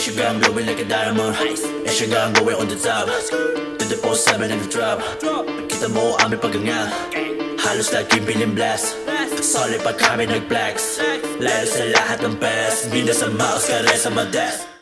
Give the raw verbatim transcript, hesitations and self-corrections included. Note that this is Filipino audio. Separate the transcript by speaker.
Speaker 1: your gun glowing like a diamond. It's your gun going on the top. To the post seven and the drop. Kita mo aming paganga. Halos laging piling blast. Solid pag kami nag-flex. Lalo sa lahat ng best. Binda sa mouse, kare sa madesk.